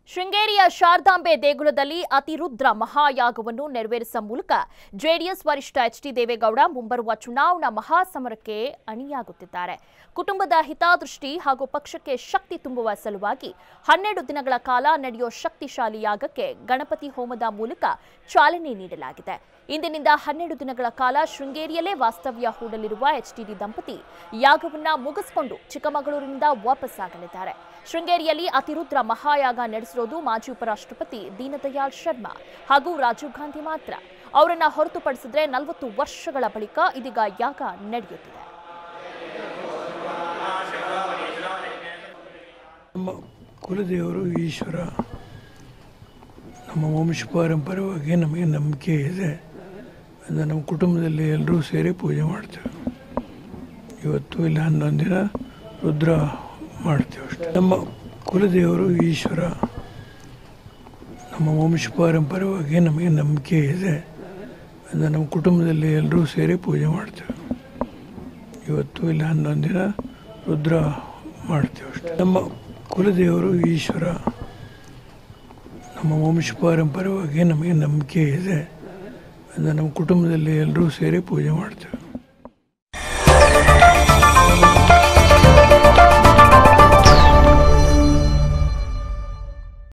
ಶೃಂಗೇರಿಯ ಶಾರದಾಂಬೆ ದೇಗುಲದಲ್ಲಿ ಅತಿರುದ್ರ ಮಹಾಯಾಗವನ್ನು ನೆರವೇರಿಸುವ ಮೂಲಕ ಜೆಡಿಎಸ್ ವರಿಷ್ಠ DeveGowda ಮುಂಬರುವ ಚುನಾವಣಾ ಮಹಾಸಮರಕ್ಕೆ ಅಣಿಯಾಗುತ್ತಿದ್ದಾರೆ. ಕುಟುಂಬದ ಹಿತದೃಷ್ಟಿ ಹಾಗೂ ಪಕ್ಷಕ್ಕೆ ಶಕ್ತಿ ತುಂಬುವ ಸಲುವಾಗಿ 12 ದಿನಗಳ ಕಾಲ ನಡೆಯುವ ಶಕ್ತಿಶಾಲಿ ಯಾಗಕ್ಕೆ ಗಣಪತಿ ಹೋಮದ ಮೂಲಕ ಚಾಲನೆ ನೀಡಲಾಗಿದೆ. ಇಂದಿನಿಂದ 12 ದಿನಗಳ ಕಾಲ ಶೃಂಗೇರಿಯಲ್ಲೇ ವಾಸ್ತವ್ಯ ಹೂಡಲಿರುವ ಡಿ ದಂಪತಿ ಯಾಗವನ್ನ ಮುಗಿಸಿಕೊಂಡು ಚಿಕ್ಕಮಗಳೂರಿನಿಂದ ವಾಪಸ್ಸಾಗಲಿದ್ದಾರೆ. ಶೃಂಗೇರಿಯಲ್ಲಿ ಅತಿರುದ್ರ ಮಹಾಯಾಗ ನಡೆಸಿರೋದು ಮಾಜಿ ಉಪರಾಷ್ಟ್ರಪತಿ ದೀನದಯಾಳ್ ಶರ್ಮಾ ಹಾಗೂ ರಾಜೀವ್ ಗಾಂಧಿ ಮಾತ್ರ. ಅವರನ್ನ ಹೊರತುಪಡಿಸಿದ್ರೆ 40 ವರ್ಷಗಳ ಬಳಿಕ ಇದೀಗ ಯಾಗ ನಡೆಯುತ್ತಿದೆ. ನಮ್ಮ ಕುಲದೇವರು ಈಶ್ವರ, ನಮ್ಮ ವಂಶ ಪಾರಂಪರ್ಯವಾಗಿ ನಮಗೆ ನಂಬಿಕೆ ಇದೆ. ಅಂದರೆ ನಮ್ಮ ಕುಟುಂಬದಲ್ಲಿ ಎಲ್ಲರೂ ಸೇರಿ ಪೂಜೆ ಮಾಡ್ತೇವೆ. ಇವತ್ತು ಇಲ್ಲ 11 ದಿನ ರುದ್ರ ಮಾಡ್ತೇವೆ ಅಷ್ಟೇ. ನಮ್ಮ ಕುಲದೇವರು ಈಶ್ವರ, ನಮ್ಮ ವಂಶ ಪಾರಂಪರ್ಯವಾಗಿ ನಮಗೆ ನಂಬಿಕೆ ಇದೆ. ಅಂದರೆ ನಮ್ಮ ಕುಟುಂಬದಲ್ಲಿ ಎಲ್ಲರೂ ಸೇರಿ ಪೂಜೆ ಮಾಡ್ತೇವೆ. ಇವತ್ತು ಇಲ್ಲ 11 ದಿನ ರುದ್ರ ಮಾಡ್ತೇವೆ ಅಷ್ಟೇ. ನಮ್ಮ ಕುಲದೇವರು ಈಶ್ವರ, ನಮ್ಮ ವಂಶ ಪಾರಂಪರ್ಯವಾಗಿ ನಮಗೆ ನಂಬಿಕೆ ಇದೆ. ಅಂದರೆ ನಮ್ಮ ಕುಟುಂಬದಲ್ಲಿ ಎಲ್ಲರೂ ಸೇರಿ ಪೂಜೆ ಮಾಡ್ತೇವೆ.